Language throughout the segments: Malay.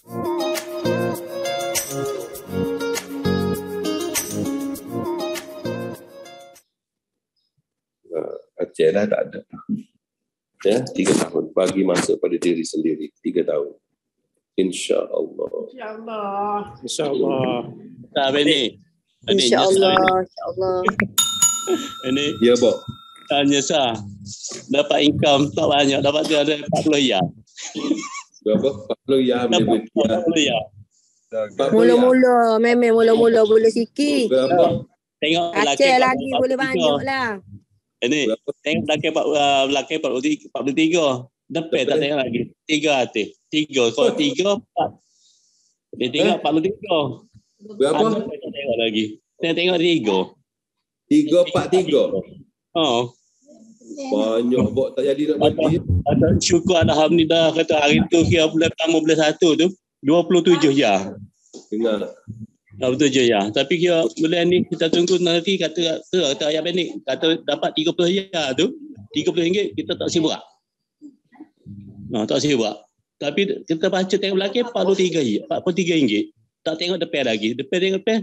Aceh dah tak ada. Ya, 3 tahun. Bagi masuk pada diri sendiri. 3 tahun. InsyaAllah. InsyaAllah. InsyaAllah. Tak Benny. InsyaAllah. InsyaAllah. Ini Ya, Bok. tanya sah. Dapat income tak banyak. Dapat dia ada 40 ya. Berapa? 40 ya ambil Dapat bertia. 40 ya. Mula-mula. Memang mula-mula boleh sikit. Berapa? Tengok Aceh lagi boleh banyak lah. Ini tengok belakang 43. Depan tak tengok lagi. 3 atas. 3. Kalau 3, 4. Dia tengok 43. Berapa? Tak tengok lagi. Saya tengok 3. 3, 4, 3. Oh. Banyak, Bok. Tak jadi nak berhenti. Syukur Alhamdulillah kata hari tu kira bulan pertama bulan 1 tu 27 ya. Dengar. 27 ya. Tapi kira bulan ni kita tunggu nanti kata ayah Benik kata dapat 30 ya tu. RM30 kita tak sibuk. Tak sibuk. Tapi kita baca tengok belakang 43 ya. RM43. Tak tengok depan lagi. Depan tengok depan.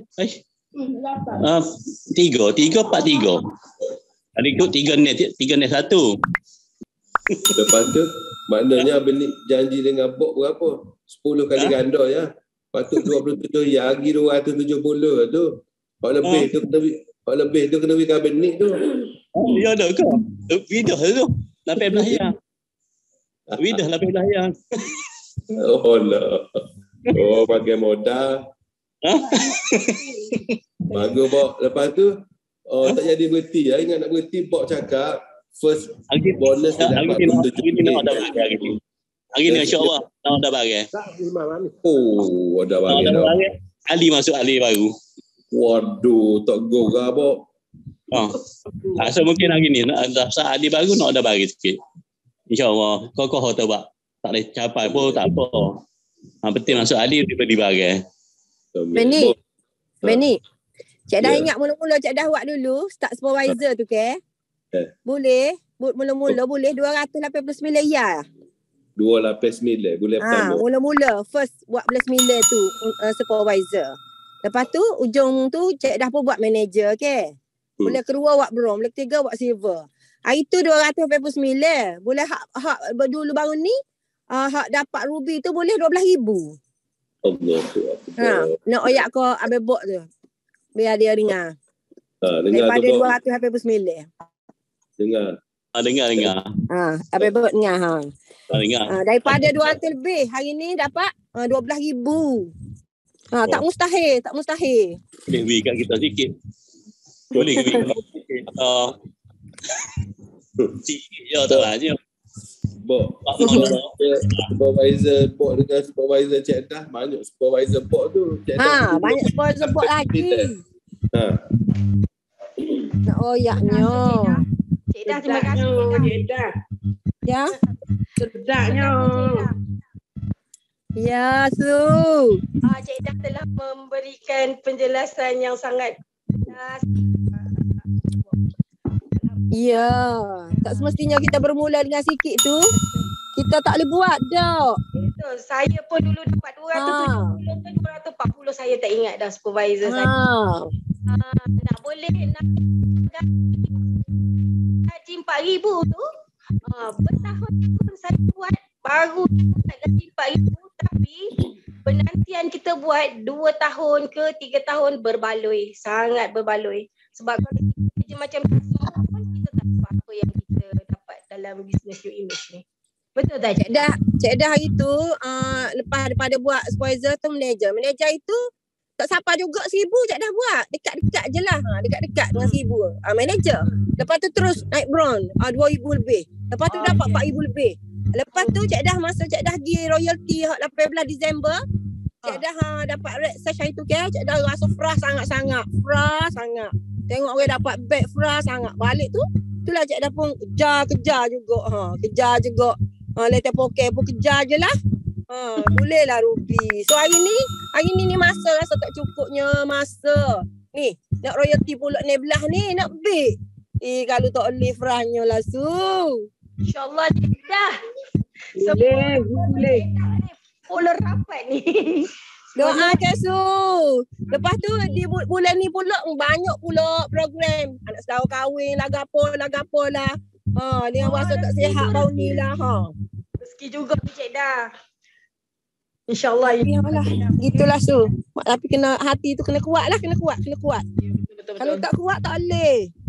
3, 4, 3. Ada ikut 3 net 1. Lepas tu, maknanya Benik janji dengan Bok berapa? 10 kali ganda ya. Patut 27 ya, lagi 270 tu. Pak lebih tu kena berikan Benik tu. Ya dah ke? Widah tu. 18 ya. Widah 18 ya. Oh lah. Oh, pakai modal. Bagus, Bok. Lepas tu, tak jadi berhenti ya. Ingat nak berhenti, Bok cakap first bonus dia dapat RM7. Hari ni insyaAllah dah bagi. Oh, ada bagi dah. Ali masuk Ali baru. Waduh, tak gogah, Bok. So mungkin hari ni saat Ali baru nak ada bagi sikit. InsyaAllah. Kau tahu tak? Tak boleh capai pun tak apa. Penting masuk Ali dia bagi. Benny. Cik dah ingat mula-mula Cik dah buat dulu start supervisor tu ke? Boleh. Mula-mula boleh 289 ya. 289 bulan pertama. Mula-mula first buat bulan 9 tu supervisor. Lepas tu ujung tu Cik dah pun buat manager ke? Bulan kedua buat bronze, bulan ketiga buat silver. Hari tu 289. Boleh hak dulu baru ni hak dapat ruby tu boleh 12,000. Allah. Nak oyak ko Abang Bok tu. Biar dia dengar. Dengar daripada tu, Bok. 289. Dengar. Dengar. Abang Bok dengar. Dengar. Daripada 200 lebih. Hari ni dapat 12,000. Tak mustahil. Boleh beri kat kita sikit. Boleh beri kat kita sikit. Sikit je tak aja. Bok. Supervisor Bok dengan supervisor Cik Dah. Banyak supervisor Bok tu. Banyak supervisor Bok lagi. Nak oyaknya. Cik Dah, terima kasih. Cik Dah. Ya. Sedapnya. Ya, Su. Cik Dah telah memberikan penjelasan yang sangat ya. Tak semestinya kita bermula dengan sikit tu. Kita tak boleh buat dah. Betul. Saya pun dulu dapat 270 ke 240 saya tak ingat dah supervisor saya. Nak boleh nak gaji 4,000 tu. Bertahun-tahun saya buat baru nak gaji 4,000 tapi penantian kita buat 2 tahun ke 3 tahun berbaloi. Sangat berbaloi. Sebab kalau kita kerja macam biasa pun kita tak tahu apa yang kita dapat dalam bisnes New Image ni. Betul tak Cik Dah? Cik Dah hari tu lepas daripada buat supervisor tu manager. Manager itu tak sampai juga 1,000 Cik Dah buat. Dekat-dekat je lah. Dekat-dekat dengan 1,000. Manager. Lepas tu terus naik bronze. 2,000 lebih. Lepas tu dapat 4,000 lebih. Lepas tu Cik Dah masa Cik Dah pergi royalty 18 Disember. Cik Dah dapat red sash hari tu ke. Cik Dah rasa frah sangat-sangat. Frah sangat. Tengok orang dapat bag frah sangat. Balik tu. Itulah Cik Dah pun kejar juga. Kejar juga. Letak poket pun kejar je lah. Boleh lah ruby. So hari ni masa rasa tak cukupnya masa. Ni, nak royalty pula 16 ni, nak big. Kalau tak boleh frahnya lah Su. InsyaAllah Cik Dah. Boleh. Polar rapat ni. Doa Cik Su. Lepas tu di bulan ni pula banyak pula program. Anak saudara kahwin lah, gapo lah. Dengan masa tak sihat bau ni lah. Rezeki juga Cik dah. InsyaAllah. Yalah. Gitulah Su. Tapi kena hati tu kena kuat lah, kena kuat. Betul. Kalau tak kuat tak boleh.